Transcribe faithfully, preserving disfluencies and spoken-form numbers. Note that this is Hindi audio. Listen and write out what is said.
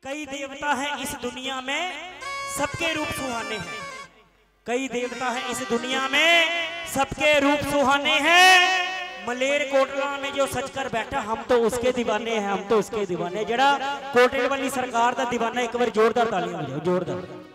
कई देवता हैं इस दुनिया में, सबके रूप सुहाने हैं। कई देवता हैं इस दुनिया में, सबके रूप सुहाने हैं। मलेर कोटला में जो सच कर बैठा, हम तो उसके दीवाने हैं, हम तो उसके दीवाने। जरा कोटले वाली सरकार दा दीवाना एक बार जोरदार तालियां बजाओ, जोरदार।